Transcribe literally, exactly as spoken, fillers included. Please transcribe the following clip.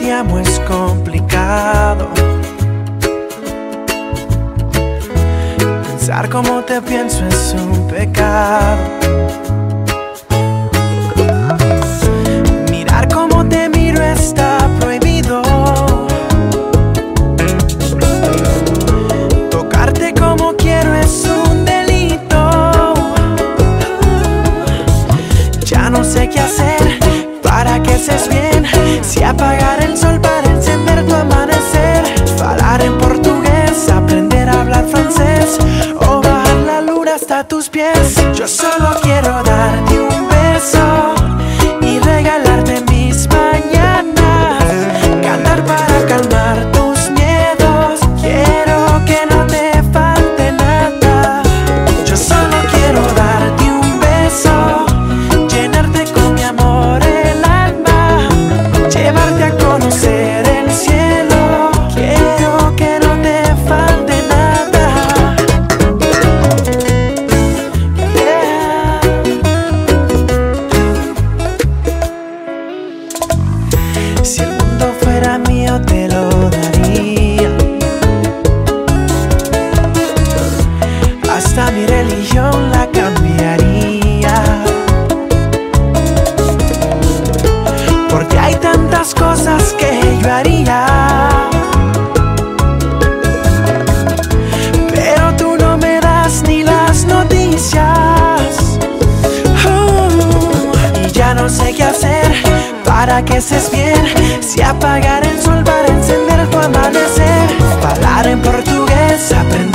te amo es complicado. Pensar como te pienso es un pecado. Mirar como te miro está prohibido. Tocarte como quiero es un delito. Ya no sé qué hacer para que estés bien. Si apagar el sol para encender tu amanecer, falar en portugués, aprender a hablar francés, o bajar la luna hasta tus pies. Yo solo quiero darte un beso y regalarte mis mañanas, cantar para calmar tus miedos. Quiero que no te falte nada. Yo solo quiero darte un beso, llenarte con mi amor el alma, llevarte a conocer el cielo. Quiero que no te falte nada. Yeah. Si el mundo fuera mío te lo daría, hasta mi religión la cambiaría, porque hay tantas cosas que yo haría, pero tú no me das ni las noticias. uh, Y ya no sé qué hacer para que estés bien. Si apagar el sol para encender tu amanecer, hablar en portugués, aprender